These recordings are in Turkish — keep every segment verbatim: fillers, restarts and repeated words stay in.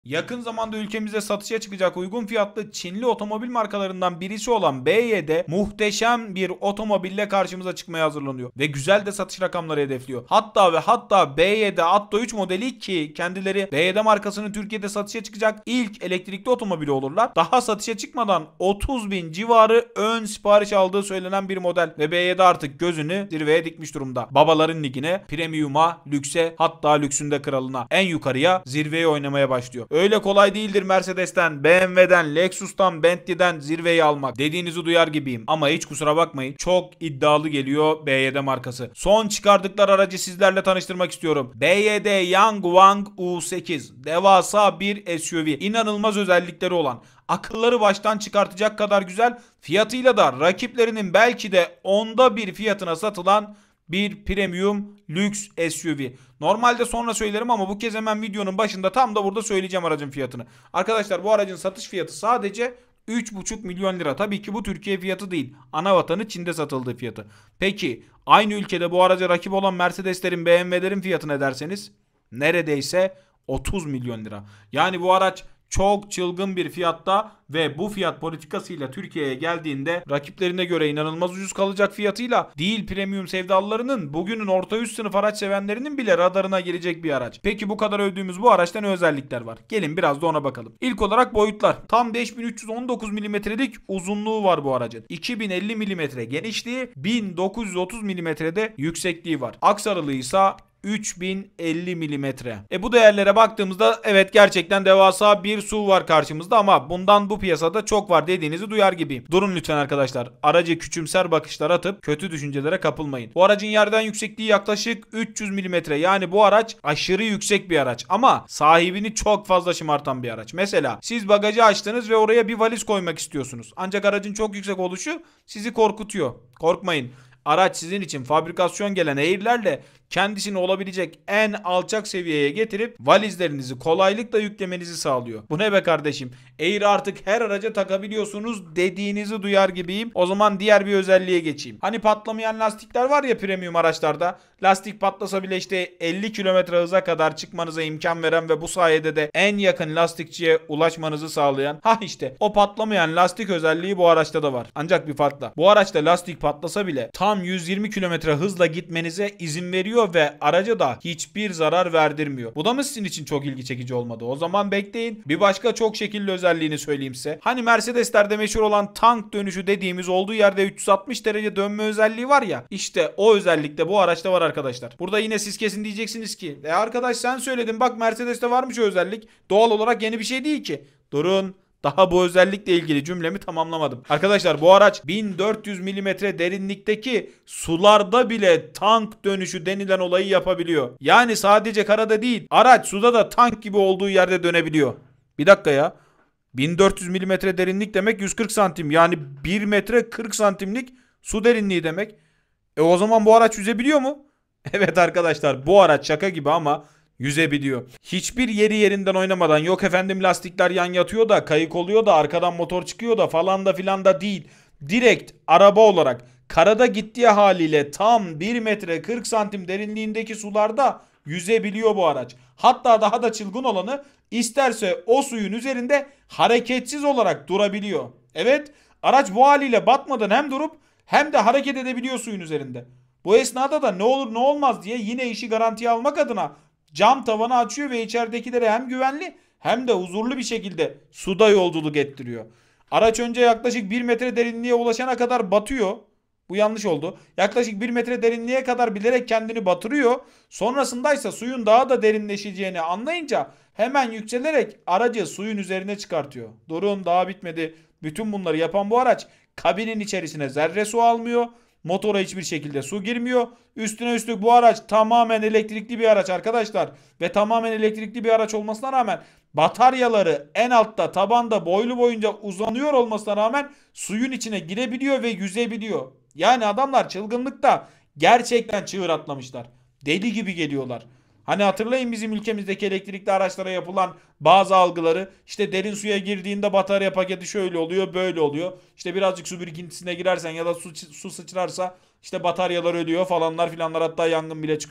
Yakın zamanda ülkemizde satışa çıkacak uygun fiyatlı Çinli otomobil markalarından birisi olan B Y D muhteşem bir otomobille karşımıza çıkmaya hazırlanıyor. Ve güzel de satış rakamları hedefliyor. Hatta ve hatta B Y D Atto üç modeli ki kendileri B Y D markasının Türkiye'de satışa çıkacak ilk elektrikli otomobili olurlar. Daha satışa çıkmadan otuz bin civarı ön sipariş aldığı söylenen bir model. Ve B Y D artık gözünü zirveye dikmiş durumda. Babaların ligine, premium'a, lükse, hatta lüksünde kralına, en yukarıya, zirveye oynamaya başlıyor. Öyle kolay değildir Mercedes'ten, B M W'den, Lexus'tan, Bentley'den zirveyi almak. Dediğinizi duyar gibiyim. Ama hiç kusura bakmayın. Çok iddialı geliyor B Y D markası. Son çıkardıkları aracı sizlerle tanıştırmak istiyorum. B Y D Yangwang U sekiz. Devasa bir S U V. İnanılmaz özellikleri olan, akılları baştan çıkartacak kadar güzel, fiyatıyla da rakiplerinin belki de onda bir fiyatına satılan bir premium lüks S U V. Normalde sonra söylerim ama bu kez hemen videonun başında tam da burada söyleyeceğim aracın fiyatını. Arkadaşlar bu aracın satış fiyatı sadece üç buçuk milyon lira. Tabii ki bu Türkiye fiyatı değil. Ana vatanı Çin'de satıldığı fiyatı. Peki aynı ülkede bu araca rakip olan Mercedeslerin, B M W'lerin fiyatı ne derseniz? Neredeyse otuz milyon lira. Yani bu araç çok çılgın bir fiyatta ve bu fiyat politikasıyla Türkiye'ye geldiğinde rakiplerine göre inanılmaz ucuz kalacak fiyatıyla değil premium sevdalılarının, bugünün orta üst sınıf araç sevenlerinin bile radarına girecek bir araç. Peki bu kadar övdüğümüz bu araçta ne özellikler var? Gelin biraz da ona bakalım. İlk olarak boyutlar. Tam beş bin üç yüz on dokuz milimetrelik uzunluğu var bu aracın. iki bin elli milimetre genişliği, bin dokuz yüz otuz milimetrede yüksekliği var. Aksarılığı ise üç bin elli milimetre. E bu değerlere baktığımızda evet gerçekten devasa bir S U V var karşımızda ama bundan bu piyasada çok var dediğinizi duyar gibiyim. Durun lütfen arkadaşlar. Aracı küçümser bakışlar atıp kötü düşüncelere kapılmayın. Bu aracın yerden yüksekliği yaklaşık üç yüz milimetre. Yani bu araç aşırı yüksek bir araç ama sahibini çok fazla şımartan bir araç. Mesela siz bagajı açtınız ve oraya bir valiz koymak istiyorsunuz. Ancak aracın çok yüksek oluşu sizi korkutuyor. Korkmayın. Araç sizin için fabrikasyon gelen eğrilerle kendisini olabilecek en alçak seviyeye getirip valizlerinizi kolaylıkla yüklemenizi sağlıyor. Bu ne be kardeşim? Air artık her araca takabiliyorsunuz dediğinizi duyar gibiyim. O zaman diğer bir özelliğe geçeyim. Hani patlamayan lastikler var ya premium araçlarda. Lastik patlasa bile işte elli kilometre hıza kadar çıkmanıza imkan veren ve bu sayede de en yakın lastikçiye ulaşmanızı sağlayan. Ha işte o patlamayan lastik özelliği bu araçta da var. Ancak bir farkla. Bu araçta lastik patlasa bile tam yüz yirmi kilometre hızla gitmenize izin veriyor ve araca da hiçbir zarar verdirmiyor. Bu da mı sizin için çok ilgi çekici olmadı? O zaman bekleyin. Bir başka çok şekilli özelliğini söyleyeyim size. Hani Mercedes'lerde meşhur olan tank dönüşü dediğimiz, olduğu yerde üç yüz altmış derece dönme özelliği var ya. İşte o özellik de bu araçta var arkadaşlar. Burada yine siz kesin diyeceksiniz ki e arkadaş sen söyledin bak Mercedes'te varmış o özellik. Doğal olarak yeni bir şey değil ki. Durun. Daha bu özellikle ilgili cümlemi tamamlamadım. Arkadaşlar bu araç bin dört yüz milimetre derinlikteki sularda bile tank dönüşü denilen olayı yapabiliyor. Yani sadece karada değil, araç suda da tank gibi olduğu yerde dönebiliyor. Bir dakika ya. bin dört yüz milimetre derinlik demek yüz kırk santim. Yani bir metre kırk santimlik su derinliği demek. E o zaman bu araç yüzebiliyor mu? Evet arkadaşlar bu araç şaka gibi ama yüzebiliyor. Hiçbir yeri yerinden oynamadan, yok efendim lastikler yan yatıyor da kayık oluyor da arkadan motor çıkıyor da falan da filan da değil. Direkt araba olarak karada gittiği haliyle tam bir metre kırk santim derinliğindeki sularda yüzebiliyor bu araç. Hatta daha da çılgın olanı, isterse o suyun üzerinde hareketsiz olarak durabiliyor. Evet, araç bu haliyle batmadan hem durup hem de hareket edebiliyor suyun üzerinde. Bu esnada da ne olur ne olmaz diye yine işi garantiye almak adına cam tavanı açıyor ve içeridekilere hem güvenli hem de huzurlu bir şekilde suda yolculuk ettiriyor. Araç önce yaklaşık bir metre derinliğe ulaşana kadar batıyor. Bu yanlış oldu. Yaklaşık bir metre derinliğe kadar bilerek kendini batırıyor. Sonrasındaysa suyun daha da derinleşeceğini anlayınca hemen yükselerek aracı suyun üzerine çıkartıyor. Durun, daha bitmedi. Bütün bunları yapan bu araç kabinin içerisine zerre su almıyor. Motora hiçbir şekilde su girmiyor. Üstüne üstlük bu araç tamamen elektrikli bir araç arkadaşlar. Ve tamamen elektrikli bir araç olmasına rağmen bataryaları en altta tabanda boylu boyunca uzanıyor olmasına rağmen suyun içine girebiliyor ve yüzebiliyor. Yani adamlar çılgınlıkta gerçekten çığır atlamışlar. Deli gibi geliyorlar. Hani hatırlayın bizim ülkemizdeki elektrikli araçlara yapılan bazı algıları. İşte derin suya girdiğinde batarya paketi şöyle oluyor, böyle oluyor. İşte birazcık su birikintisine girersen ya da su, su sıçrarsa işte bataryalar ölüyor falanlar filanlar, hatta yangın bile çıkıyor.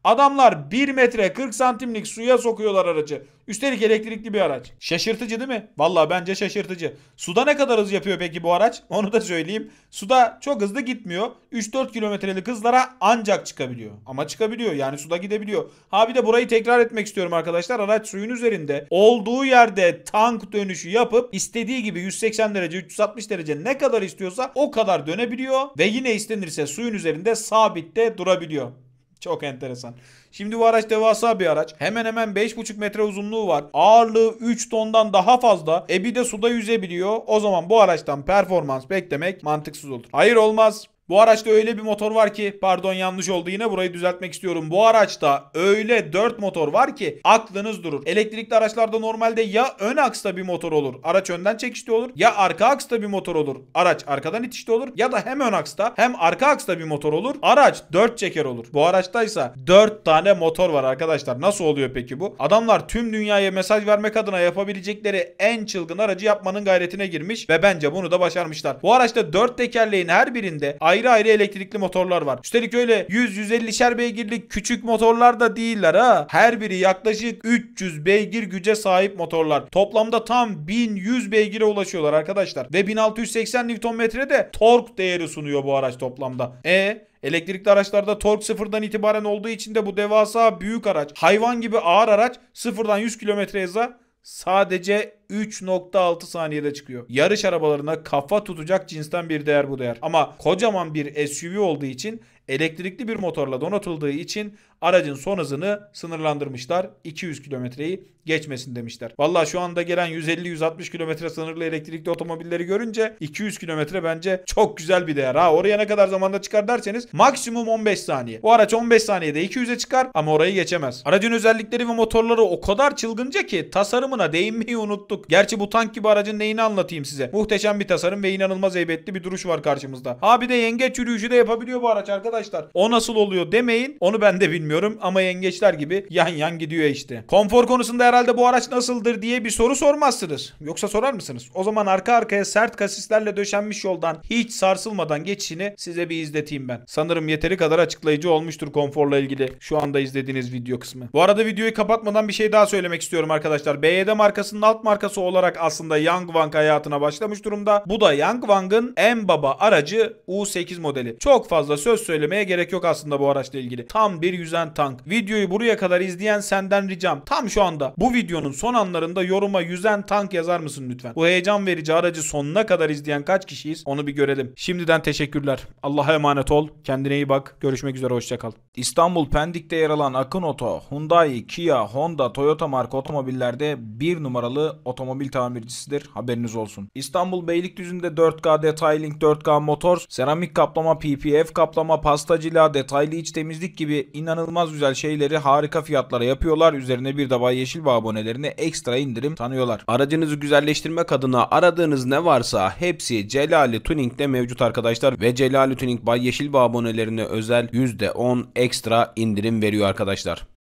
Adamlar bir metre kırk santimlik suya sokuyorlar aracı. Üstelik elektrikli bir araç. Şaşırtıcı değil mi? Vallahi bence şaşırtıcı. Suda ne kadar hız yapıyor peki bu araç? Onu da söyleyeyim. Suda çok hızlı gitmiyor. üç dört kilometrelik hızlara ancak çıkabiliyor. Ama çıkabiliyor, yani suda gidebiliyor. Ha bir de burayı tekrar etmek istiyorum arkadaşlar. Araç suyun üzerinde olduğu yerde tank dönüşü yapıp istediği gibi yüz seksen derece, üç yüz altmış derece ne kadar istiyorsa o kadar dönebiliyor. Ve yine istenirse suyun üzerinde sabitte durabiliyor. Çok enteresan. Şimdi bu araç devasa bir araç. Hemen hemen beş buçuk metre uzunluğu var. Ağırlığı üç tondan daha fazla. E bir de suda yüzebiliyor. O zaman bu araçtan performans beklemek mantıksız olur. Hayır, olmaz. Bu araçta öyle bir motor var ki, pardon yanlış oldu, yine burayı düzeltmek istiyorum. Bu araçta öyle dört motor var ki aklınız durur. Elektrikli araçlarda normalde ya ön aksta bir motor olur, araç önden çekişli olur, ya arka aksta bir motor olur, araç arkadan itişli olur, ya da hem ön aksta hem arka aksta bir motor olur, araç dört çeker olur. Bu araçtaysa dört tane motor var arkadaşlar. Nasıl oluyor peki bu? Adamlar tüm dünyaya mesaj vermek adına yapabilecekleri en çılgın aracı yapmanın gayretine girmiş ve bence bunu da başarmışlar. Bu araçta dört tekerleğin her birinde ayrı ayrı elektrikli motorlar var. Üstelik öyle yüz yüz ellişer beygirlik küçük motorlar da değiller ha. Her biri yaklaşık üç yüz beygir güce sahip motorlar. Toplamda tam bin yüz beygire ulaşıyorlar arkadaşlar. Ve bin altı yüz seksen Newton metre de tork değeri sunuyor bu araç toplamda. E elektrikli araçlarda tork sıfırdan itibaren olduğu için de bu devasa büyük araç, hayvan gibi ağır araç sıfırdan yüz kilometre hıza sadece üç nokta altı saniyede çıkıyor. Yarış arabalarına kafa tutacak cinsten bir değer bu değer. Ama kocaman bir S U V olduğu için, elektrikli bir motorla donatıldığı için aracın son hızını sınırlandırmışlar. iki yüz kilometreyi geçmesin demişler. Vallahi şu anda gelen yüz elli yüz altmış kilometre sınırlı elektrikli otomobilleri görünce iki yüz kilometre bence çok güzel bir değer. Ha oraya ne kadar zamanda çıkar derseniz maksimum on beş saniye. Bu araç on beş saniyede iki yüze çıkar ama orayı geçemez. Aracın özellikleri ve motorları o kadar çılgınca ki tasarımına değinmeyi unuttuk. Gerçi bu tank gibi aracın neyini anlatayım size. Muhteşem bir tasarım ve inanılmaz heybetli bir duruş var karşımızda. Ha bir de yengeç yürüyüşü de yapabiliyor bu araç arkadaşlar. O nasıl oluyor demeyin. Onu ben de bilmiyorum ama yengeçler gibi yan yan gidiyor işte. Konfor konusunda herhalde bu araç nasıldır diye bir soru sormazsınız. Yoksa sorar mısınız? O zaman arka arkaya sert kasislerle döşenmiş yoldan hiç sarsılmadan geçişini size bir izleteyim ben. Sanırım yeteri kadar açıklayıcı olmuştur konforla ilgili şu anda izlediğiniz video kısmı. Bu arada videoyu kapatmadan bir şey daha söylemek istiyorum arkadaşlar. B Y D markasının alt markası olarak aslında Yangwang hayatına başlamış durumda. Bu da Yangwang'ın en baba aracı U sekiz modeli. Çok fazla söz söylemeye gerek yok aslında bu araçla ilgili. Tam bir yüzen tank. Videoyu buraya kadar izleyen senden ricam, tam şu anda bu videonun son anlarında yoruma yüzen tank yazar mısın lütfen? Bu heyecan verici aracı sonuna kadar izleyen kaç kişiyiz onu bir görelim. Şimdiden teşekkürler. Allah'a emanet ol. Kendine iyi bak. Görüşmek üzere. Hoşça kal. İstanbul Pendik'te yer alan Akın Oto, Hyundai, Kia, Honda, Toyota marka otomobillerde bir numaralı otomobil tamircisidir. Haberiniz olsun. İstanbul Beylikdüzü'nde dört K Detailing, dört K Motors, seramik kaplama, P P F kaplama, pastacılığa, detaylı iç temizlik gibi inanılmaz güzel şeyleri harika fiyatlara yapıyorlar. Üzerine bir de Bay Yeşilbağ abonelerine ekstra indirim tanıyorlar. Aracınızı güzelleştirmek adına aradığınız ne varsa hepsi Celali Tuning'de mevcut arkadaşlar ve Celali Tuning Bay Yeşilbağ abonelerine özel yüzde on ekstra indirim veriyor arkadaşlar.